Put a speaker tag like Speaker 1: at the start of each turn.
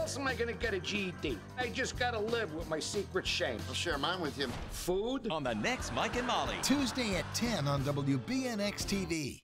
Speaker 1: else am I gonna get a GED? I just gotta live with my secret shame.
Speaker 2: I'll share mine with you.
Speaker 1: Food?
Speaker 3: On the next Mike and Molly.
Speaker 4: Tuesday at 10 on WBNX-TV.